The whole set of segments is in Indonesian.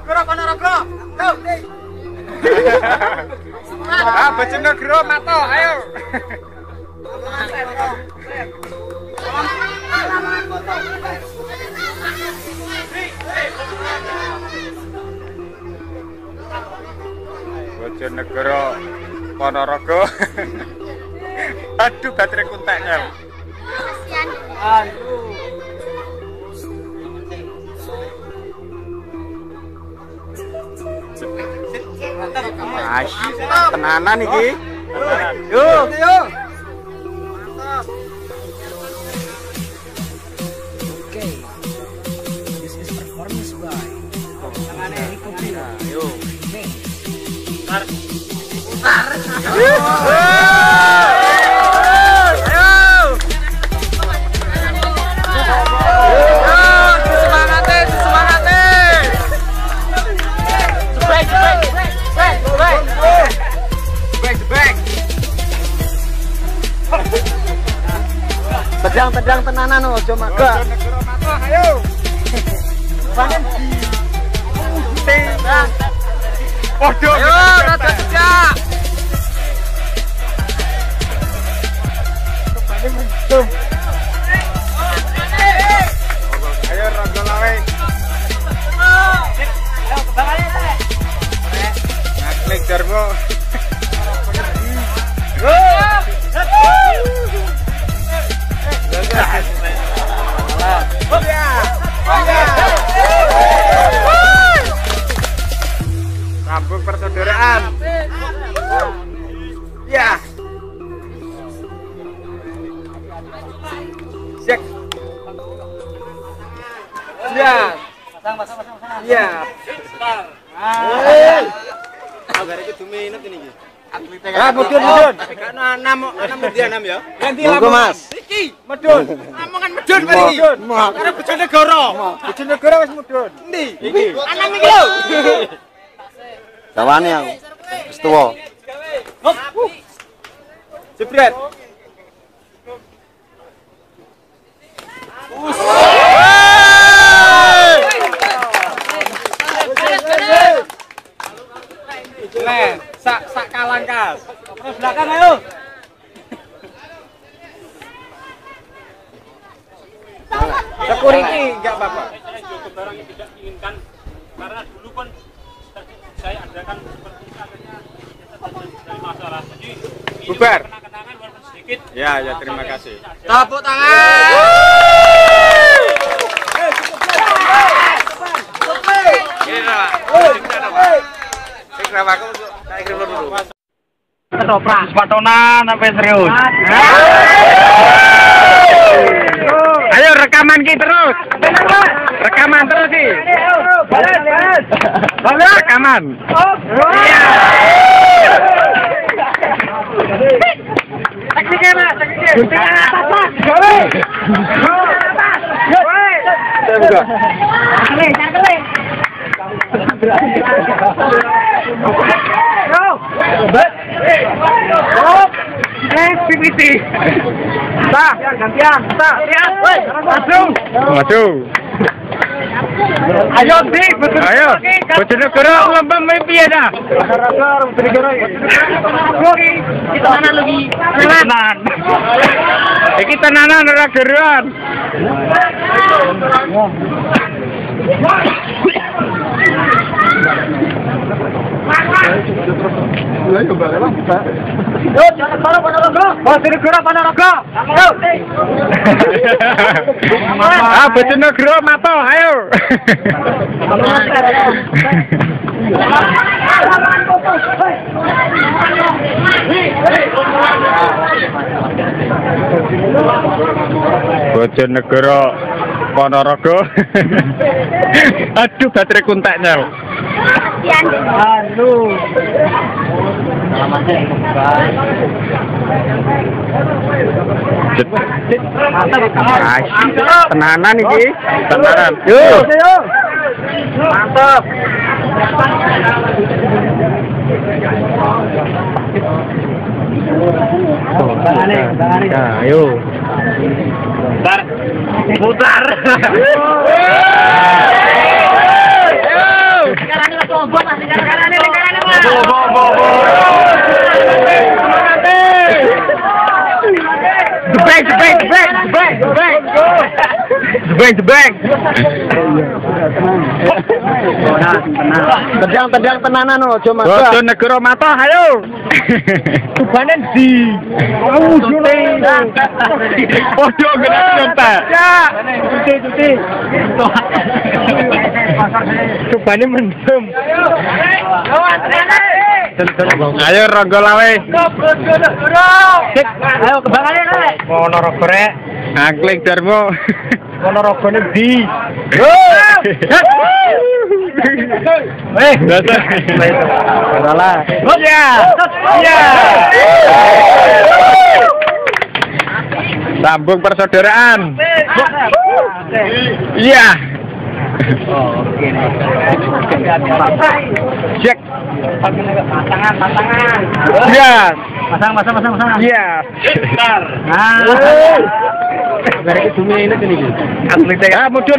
Bojonegoro Ponorogo. Ah, Bojonegoro Mato, ayo. Bojonegoro Ponorogo. Aduh, baterai kunteknya. Aduh. Tenanan iki. Yuk, yuk. Okay, this is performance by Rico Pino. Yuk. Tedang tenanan ojo maga. Bojonegoro Mato, ayo. Panen di Tengah. Podo. Ayo, rada sejak. Ayo rogo lawe. Ayo kebangane rek. Ngaklik jarmu. Sambung persaudaraan. Ya. Cek. Ya. Pasang. Ya. Agar iki 2 menit ini iki. Ah, mudun. Gak enam dia 6 ya. Ganti lampu, Mas. Iki Mudun. omongan medun bareng iki. Karo Bojonegoro. Bojonegoro wis mudun. Endi? Iki. 6 iki lho. Dawane aku. Wis tuwa. Jebret. Nek, sak kalangkas. Terus belakang ayo. Security enggak apa-apa. Barang yang tidak diinginkan karena dulu kan saya adakan seperti itu akhirnya dari masalah. Jadi ini Bubar. kenang-kenangan walaupun sedikit. Ya, terima kasih. Tepuk tangan. Ketoprak sepatonan sampai serius. Ayo rekaman ki terus. Rekaman terus ki. Balik. Rekaman. Iya. Tekniknya Mas, tekniknya. Maju. Ayo sih, Ayo. Bojonegoro lembang mimpi ya dah. Kita mana lagi? Tenanan. Iki tenanan ora geruan. Yo, jangan salah Ponorogo. Bojonegoro Ponorogo. Ayo. Ah, Bojonegoro Mato, ayo. Bojonegoro Ponorogo. Aduh, baterai kunteknya. Halo. Tenanan iki, tenanan. Yuk. Mantap. Ayo. Putar. Tendang tenanan no, cuma Bojo negara mata ayo. Tubanen di. Bojo gede nyontek. Cuti. Tubane mendem. Ayo ronggo lawe. Ayo kebangane rek. Ponorogo rek. Angkling Darmo. Ponorogo di. Salah. Ya. Sambung persaudaraan. Iya. Cek. Pasangan. Iya. Pasang. Iya. Dari dunia ini gini. Mudun.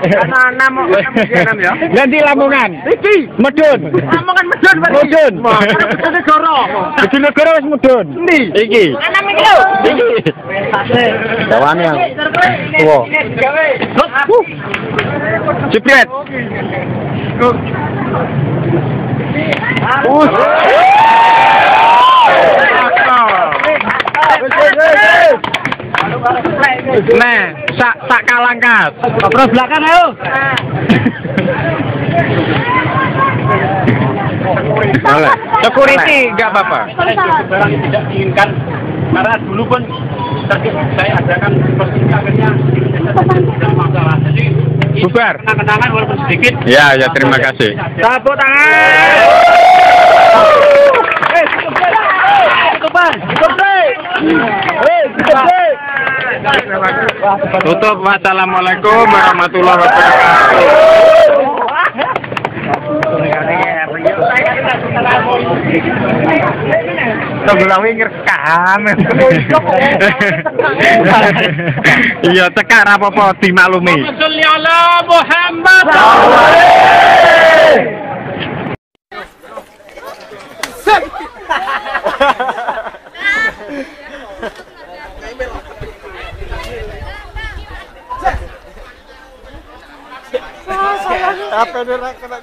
Ganti Lamongan. Mudun. Lamongan medun. Mudun. Mudun negara wis mudun. Iki. Anam iki lho. Dawane yang tuwa. Jepret. Nah, sak kalangkat. Terus belakang ayo. Boleh. Security enggak apa-apa. Barang yang tidak diinginkan karena dulu pun saya adakan seperti itu akhirnya tidak masalah. Jadi Bubar. kenang-kenangan walaupun sedikit. Ya, terima kasih. Tepuk tangan. Tutup. Wassalamualaikum warahmatullahi wabarakatuh. Tenggelam ngerekam. Iya, cekak apa-apa dimaklumi. Sholli ala Muhammad. apa ora kena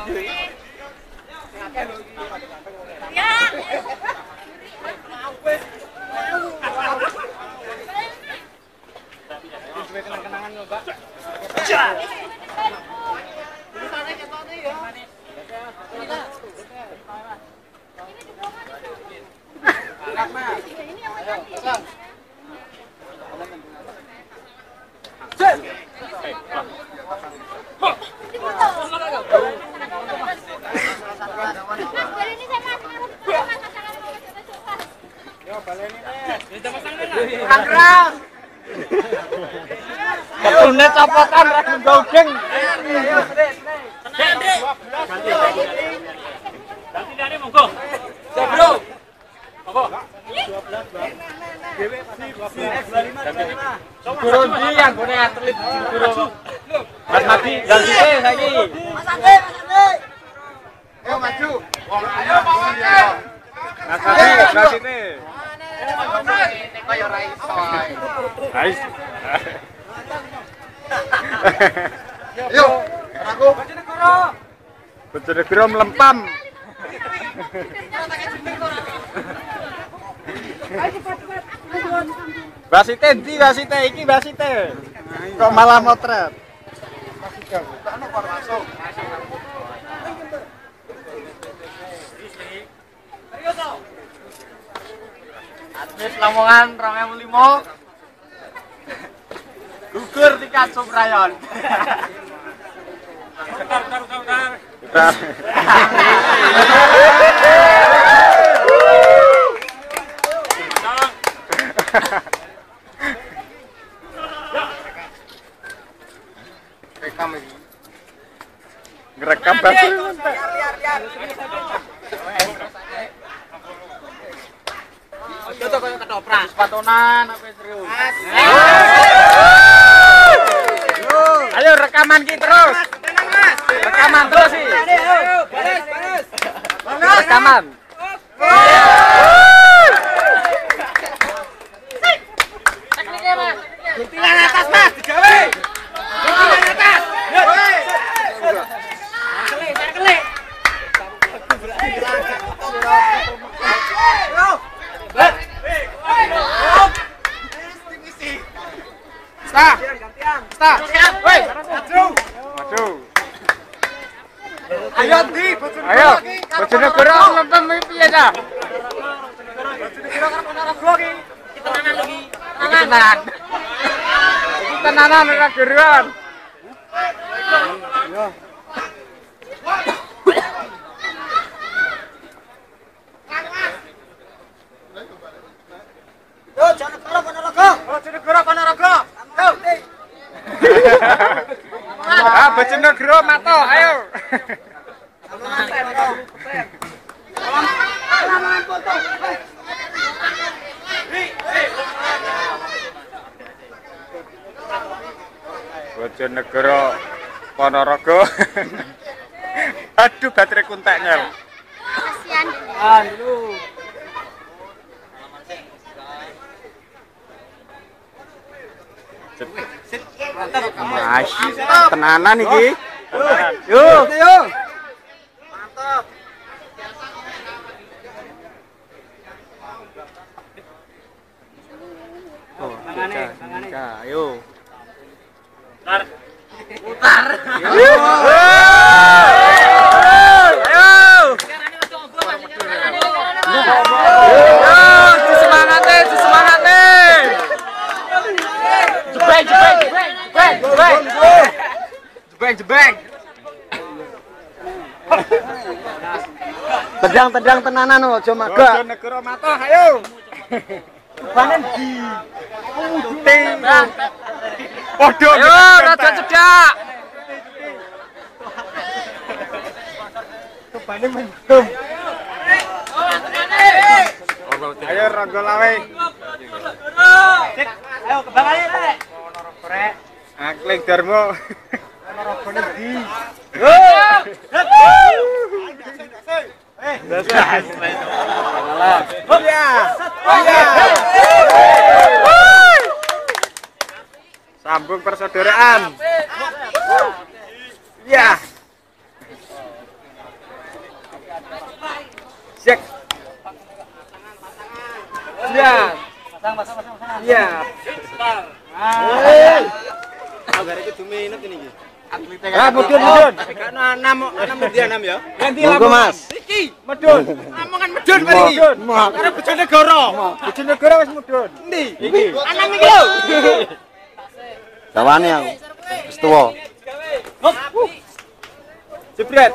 Betulnya copotan ragam gaugeng. Ganti dari monggo. Bro. Monggo. Guru ndi yang gone atlet guru. Mas Madi ganti saiki. Mas Ade. Ayo maju. Ayo maju. Mas Madi gantine. Kaya ra iso. Yo, aku Bojonegoro melempam. Wasite ndi wasite iki wasite. Kok malah motret. Atlet Lamongan 2005. Gugur tiket Subrayon. Bentar. Rekam iki. Ngerekam batu. Ojo to koyo ketoprak. Sepatonan apa serius. Ayo rekaman ki terus. Rekaman terus sih. Baris. Rekaman. Guntingan atas mas, digawe. Guntingan atas. Kelik. Start. Woi, maju. Ayo di, Bojonegoro nonton piye ta? Bojonegoro kan ana raga iki. Tenanan iki. Tenanan. Iki tenanan ora geruan. Yo. Yo, Bojonegoro Ponorogo. Bojonegoro Ponorogo. Ah, Bojonegoro mato, ayo. Bojonegoro Ponorogo. Aduh, baterai kunteknya. Kasihan. Dulu. Mas, tenanan iki. Yo. Mantap. Oh, tangane. Ayo. Putar. Ayo. Disemangati. Jebeng. Tedang tenanan aja magak. Bojonegoro mato, ayo. Panen di. Puting. Podo. Ayo, rada cedak. Kebane mendem. Ayo ronggo lawe. Ayo kebang ae rek. Rek. Akling Darmo. Ponorogo ndi? Yo. Sambung persaudaraan. Ya. Cek. Ya. Pasang. Ya. Agar iki 2 menit ini iki. Mudun. Anam ya. Monggo Mas. Iki mudun. Amongan mudun mari iki. Arep Bojonegoro. Bojonegoro wis mudun. Endi? Iki. Anam iki lho. Dawane aku. Wis tuwa. Jebret.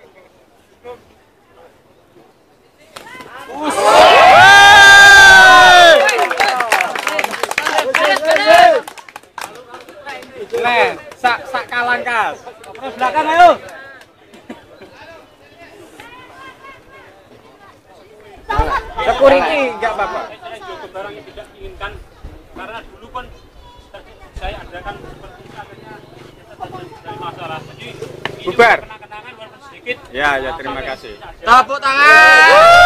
Sak kalang kas. Terus belakang ayo. Security enggak apa-apa. Barang yang tidak diinginkan karena dulu kan saya adakan seperti itu akhirnya dari masalah. Jadi Bubar. kenang-kenangan walaupun sedikit. Ya, terima kasih. Tepuk tangan.